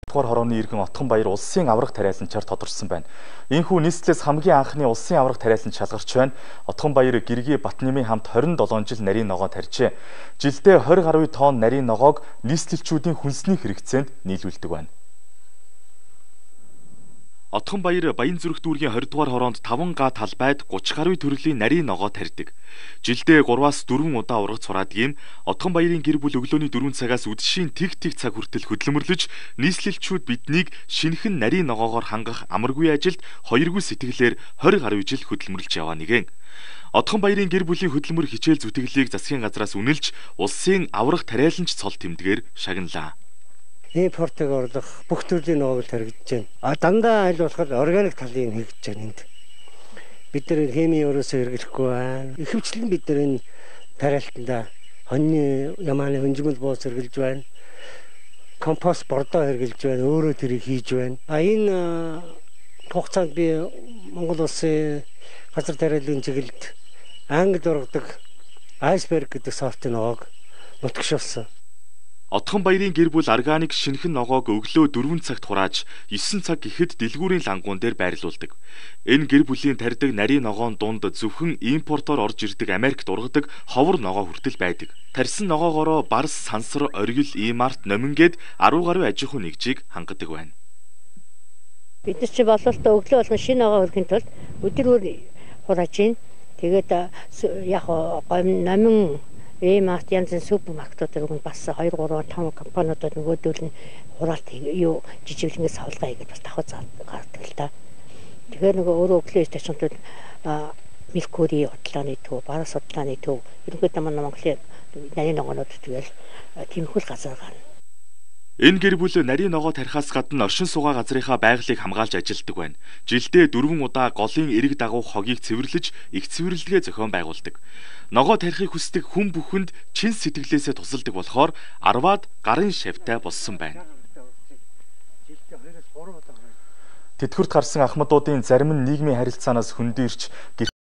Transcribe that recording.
дугаар хорооны иргэн Отхон баяр улсын аварга тариаланчаар тодорчсон байна. Энэхүү нийслэлээс хамгийн анхны улсын аварга тариаланч шалгарч байна. Отхон баяр Гэргийн Батнамын хамт 27 жил нарийн ногоо тарьжээ. Жилдээ 20 гаруй тонн нарийн ногоог нийслэлчүүдийн хүнсний хэрэгцээнд нийлүүлдэг байна. Отхон баяр Баянзүрх дүүргийн 20 дугаар хороонд 5 га талбайд 30 гаруй төрлийн нарийн ногоо тарьдаг. Жилдээ 3-аас 4 удаа ургац сураадаг юм. Отхон баярын гэр бүл өглөөний 4 цагаас үдшийн тэг цаг хүртэл хөдөлмөрлөж, нийслэлчүүд биднийг шинэхэн нарийн ногоогоор хангах амаргүй ажилд 2 сэтгэлээр 20 гаруй жил хөдөлмөрлж яваа нэгэн. Отхон баярын гэр бүлийн хөдөлмөр хичээл зүтгэлийг засгийн газраас үнэлж, улсын аварга тариаланч цол тэмдгээр шагналаа. Импортыг орлох бүх төрлийн ногоог таригдж байна. Дандаа аль болохоор органик талын хийгдэж байна энд. Бид нар хими өрөөсөө хэрэглэхгүй байна. Ихэвчлэн бид нар энэ тариалтанда хоньны ямааны хөнжмөл боос хэрэглэж байна. Компост бордоо хэрэглэж байна. Өөрөө тэрийг хийж байна. Энэ хугацаанд би Монгол улсын газар тариалан чиглэлд Англид ургадаг айсберг гэдэг сортын ногоог нутагшуулсан. Отхон баярын гэр бүл органик шинэхэн ногоог өглөө 4 цагт хурааж 9 цаг гэхэд дэлгүүрийн лангуун дээр байрлуулдаг. Энэ гэр бүлийн тарьдаг нарийн ногоон дунд зөвхөн импортоор орж ирдэг Америкт ургадаг ховор ногоо хүртэл байдаг. Тарьсан ногоогоороо барс, сансар, оргил, имарт, номин гээд 10 гаруй аж ахуй нэгжийг хангадаг байна. Бид нар чи бололтоо өглөө болгон шинэ ногоо өргөхийн тулд өдөр хурааж ийн. Тэгээд яг номин Март янзын супермаркетуудаар бас 2, 3, 5 компаниудад нөгөөдөл нь хураалт юу жижиглэнгээс савлгаа хийгээд бас давхар гаргадаг л да. Тэгэхээр нөгөө өөрөө өглөө стационтууд Меркури бодлооны төв, бараа судлааны төв, ерөнхийдөө Монголын нарийн ногоонууд тэгэл тиймэрхүү газар гарна. Энэ гэр бүл нарийн ногоо тарихаас гадна оршин суугаа газрынхаа байгалыг хамгаалж ажилладаг байна. Жилдээ 4 удаа голын эрэг дагуух хогийг цэвэрлэж, их цэвэрлэгээ зохион байгуулдаг. Ногоо тарихыг хүсдэг хүн бүхэнд чин сэтгэлээсээ тусалдаг болохоор 10-аад гарын шавьтай болсон байна. Тэтгэврт гарсан ахмадуудын зарим нь нийгмийн харилцаанаас хөндөрч